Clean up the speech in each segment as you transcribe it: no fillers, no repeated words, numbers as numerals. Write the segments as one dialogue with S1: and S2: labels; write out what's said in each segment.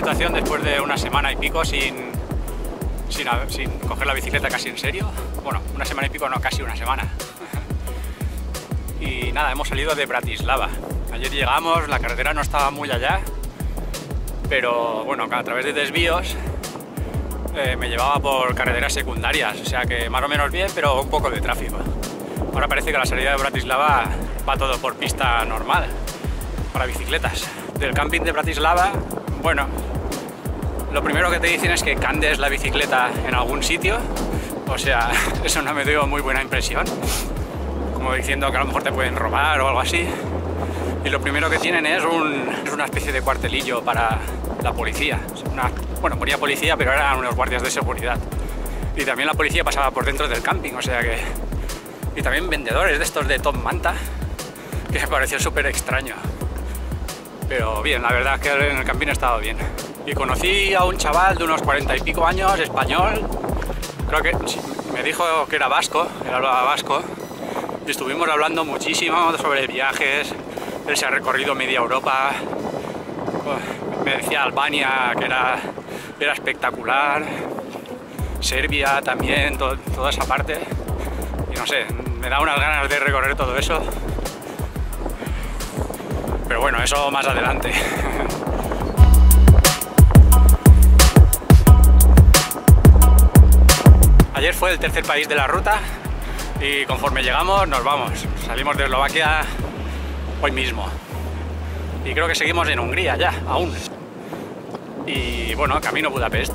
S1: situación después de una semana y pico sin coger la bicicleta casi en serio. Bueno, una semana y pico no, casi una semana. Y nada, hemos salido de Bratislava. Ayer llegamos, la carretera no estaba muy allá, pero bueno, a través de desvíos me llevaba por carreteras secundarias, o sea que más o menos bien, pero un poco de tráfico. Ahora parece que la salida de Bratislava va todo por pista normal, para bicicletas. Del camping de Bratislava, bueno, lo primero que te dicen es que candes la bicicleta en algún sitio, o sea, eso no me dio muy buena impresión, como diciendo que a lo mejor te pueden robar o algo así. Y lo primero que tienen es una especie de cuartelillo para la policía. Bueno, ponía policía, pero eran unos guardias de seguridad. Y también la policía pasaba por dentro del camping, o sea que... Y también vendedores de estos de Top Manta, que me pareció súper extraño. Pero bien, la verdad es que en el camping he estado bien. Y conocí a un chaval de unos 40 y pico años, español. Creo que me dijo que era vasco, él hablaba vasco. Y estuvimos hablando muchísimo sobre viajes. Él se ha recorrido media Europa. Me decía Albania, que era espectacular. Serbia también, toda esa parte. Y no sé, me da unas ganas de recorrer todo eso. Pero bueno, eso más adelante. Ayer fue el tercer país de la ruta y conforme llegamos nos vamos. Salimos de Eslovaquia hoy mismo. Y creo que seguimos en Hungría ya, aún. Y bueno, camino a Budapest.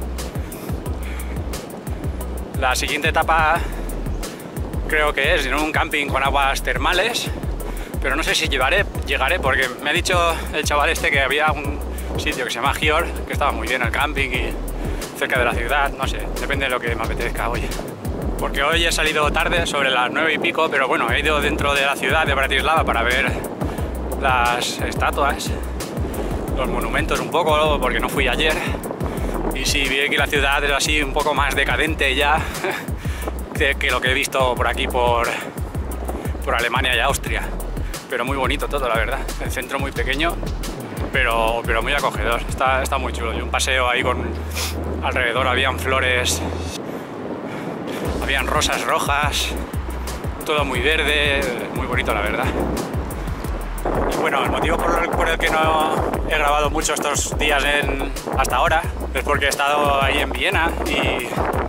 S1: La siguiente etapa creo que es en un camping con aguas termales, pero no sé si llegaré porque me ha dicho el chaval este que había un sitio que se llama Gjord, que estaba muy bien el camping y cerca de la ciudad, no sé, depende de lo que me apetezca hoy. Porque hoy he salido tarde, sobre las 9 y pico, pero bueno, he ido dentro de la ciudad de Bratislava para ver las estatuas, los monumentos un poco, porque no fui ayer. Y sí, vi que la ciudad es así un poco más decadente ya que lo que he visto por aquí, por Alemania y Austria. Pero muy bonito todo, la verdad. El centro muy pequeño, pero muy acogedor. Está muy chulo. Y un paseo ahí con... Alrededor habían flores, habían rosas rojas, todo muy verde, muy bonito, la verdad. Y bueno, el motivo por el que no he grabado mucho estos días hasta ahora es porque he estado ahí en Viena y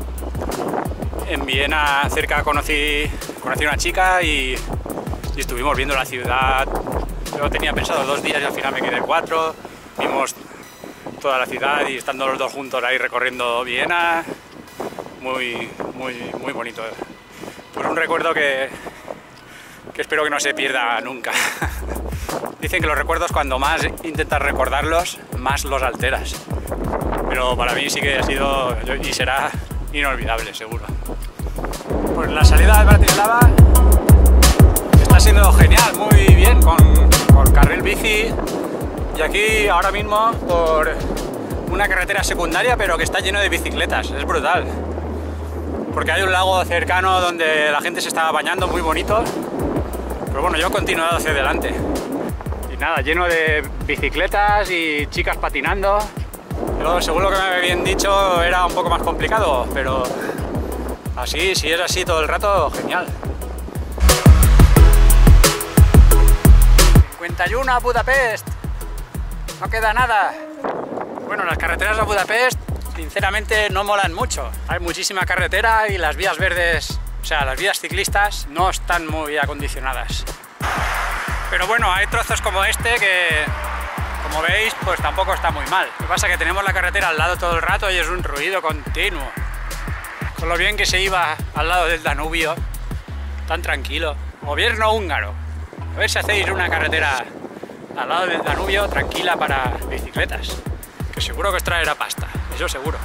S1: en Viena cerca conocí una chica y estuvimos viendo la ciudad. Yo tenía pensado 2 días y al final me quedé 4. Vimos toda la ciudad y estando los dos juntos ahí recorriendo Viena, muy bonito. Pues un recuerdo que espero que no se pierda nunca. Dicen que los recuerdos, cuando más intentas recordarlos, más los alteras. Pero para mí sí que ha sido y será inolvidable, seguro. Pues la salida de Bratislava está siendo genial, muy bien, con carril bici. Y aquí ahora mismo por una carretera secundaria, pero que está lleno de bicicletas, es brutal. Porque hay un lago cercano donde la gente se estaba bañando, muy bonito. Pero bueno, yo he continuado hacia adelante. Y nada, lleno de bicicletas y chicas patinando. Yo, según lo que me habían dicho, era un poco más complicado, pero así, si es así todo el rato, genial. 51 a Budapest. No queda nada. Bueno, las carreteras a Budapest sinceramente no molan mucho. Hay muchísima carretera y las vías verdes, o sea, las vías ciclistas no están muy acondicionadas. Pero bueno, hay trozos como este que, como veis, pues tampoco está muy mal. Lo que pasa es que tenemos la carretera al lado todo el rato y es un ruido continuo. Con lo bien que se iba al lado del Danubio, tan tranquilo. Gobierno húngaro, a ver si hacéis una carretera al lado del Danubio tranquila para bicicletas, que seguro que os traerá pasta, eso seguro.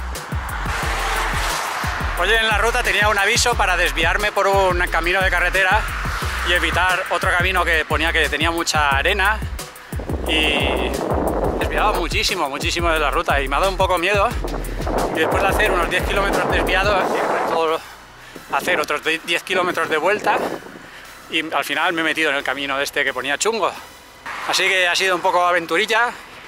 S1: Hoy en la ruta tenía un aviso para desviarme por un camino de carretera y evitar otro camino que ponía que tenía mucha arena, y desviaba muchísimo de la ruta y me ha dado un poco miedo. Y después de hacer unos 10 kilómetros desviados, hacer otros 10 kilómetros de vuelta, y al final me he metido en el camino este que ponía chungo. Así que ha sido un poco aventurilla.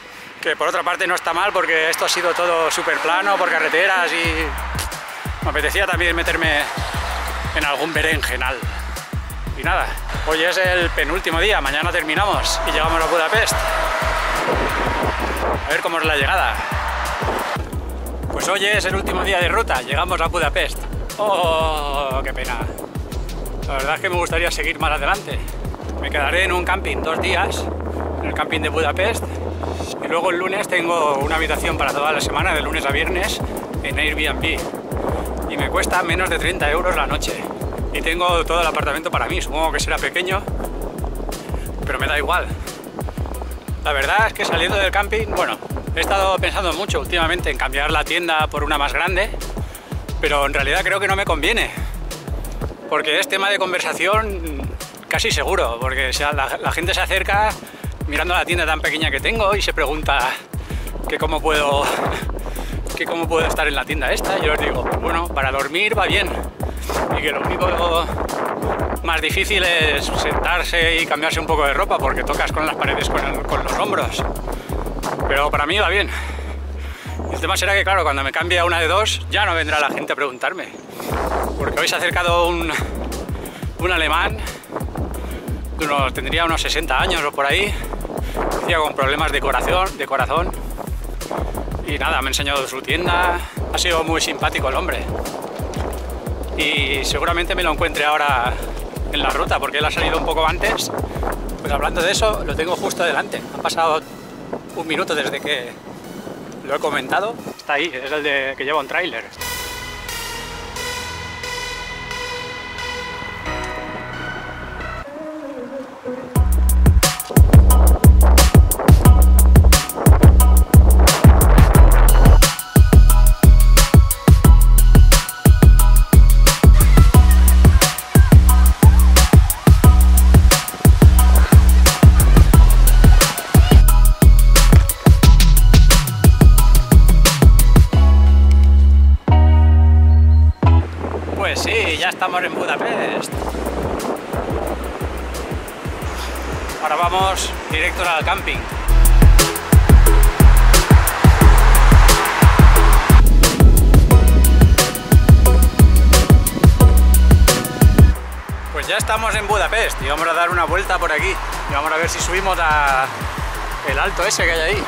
S1: que por otra parte no está mal porque esto ha sido todo súper plano por carreteras y me apetecía también meterme en algún berenjenal. Y nada, hoy es el penúltimo día, mañana terminamos y llegamos a Budapest. A ver cómo es la llegada. Pues hoy es el último día de ruta, llegamos a Budapest. ¡Oh, qué pena! La verdad es que me gustaría seguir más adelante. Me quedaré en un camping 2 días, en el camping de Budapest, y luego el lunes tengo una habitación para toda la semana, de lunes a viernes, en Airbnb. Y me cuesta menos de 30 euros la noche. Y tengo todo el apartamento para mí, supongo que será pequeño, pero me da igual. La verdad es que saliendo del camping, bueno, he estado pensando mucho últimamente en cambiar la tienda por una más grande, pero en realidad creo que no me conviene, porque es tema de conversación casi seguro, porque la gente se acerca mirando la tienda tan pequeña que tengo y se pregunta que cómo puedo estar en la tienda esta. Yo les digo, bueno, para dormir va bien, y que lo único más difícil es sentarse y cambiarse un poco de ropa porque tocas con las paredes con los hombros, pero para mí va bien. El tema será que, claro, cuando me cambie a una de 2 ya no vendrá la gente a preguntarme, porque hoy se ha acercado un alemán, tendría unos 60 años o por ahí, decía con problemas de corazón, y nada, me ha enseñado su tienda. Ha sido muy simpático el hombre y seguramente me lo encuentre ahora en la ruta porque él ha salido un poco antes. Pues hablando de eso, lo tengo justo delante. Ha pasado 1 minuto desde que lo he comentado. Está ahí, es el que lleva un tráiler. Ya estamos en Budapest. Ahora vamos directo al camping. Pues ya estamos en Budapest y vamos a dar una vuelta por aquí y vamos a ver si subimos a el alto ese que hay ahí.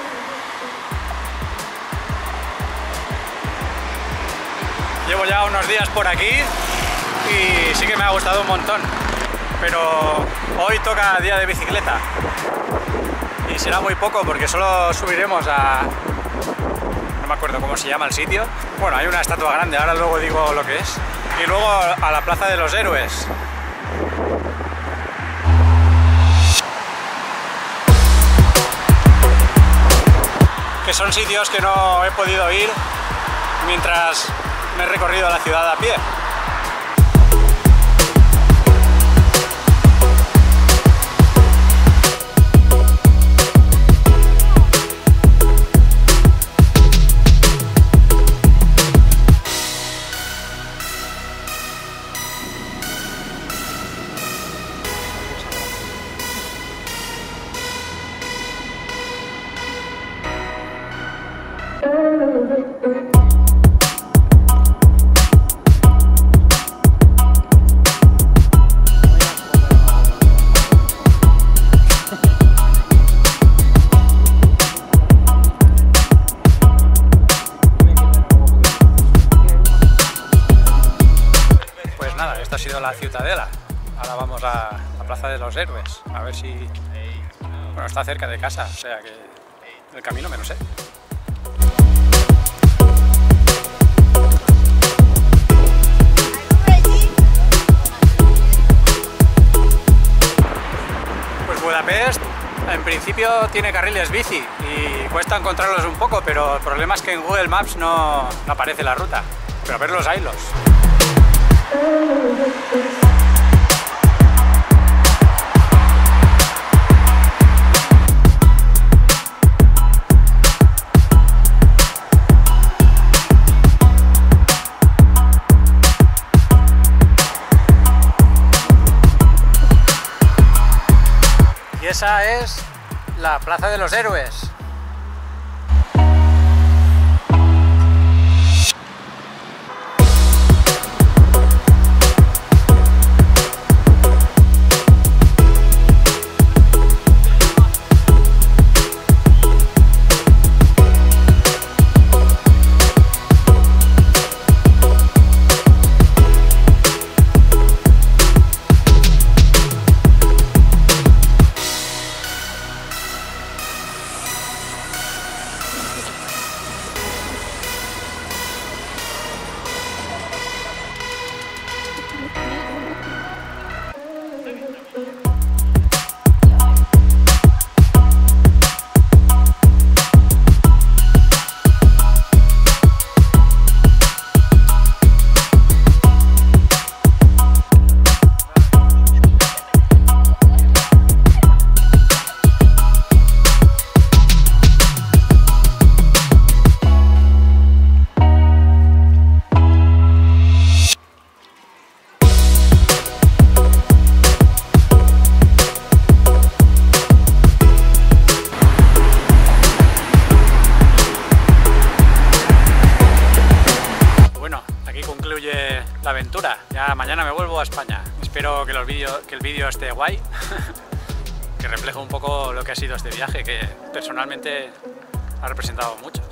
S1: Llevo ya unos días por aquí y sí que me ha gustado un montón, pero hoy toca día de bicicleta y será muy poco porque solo subiremos a... no me acuerdo cómo se llama el sitio. Bueno, hay una estatua grande, ahora luego digo lo que es. Y luego a la Plaza de los Héroes. Que son sitios que no he podido ir mientras me he recorrido la ciudad a pie. Esta ha sido la Ciutadela. Ahora vamos a la Plaza de los Héroes, a ver si... bueno, está cerca de casa, o sea que el camino me lo sé. Pues Budapest en principio tiene carriles bici y cuesta encontrarlos un poco, pero el problema es que en Google Maps no aparece la ruta, pero a verlos haylos. Y esa es la Plaza de los Héroes. mañana me vuelvo a España. Espero que el vídeo esté guay, que refleje un poco lo que ha sido este viaje, que personalmente ha representado mucho.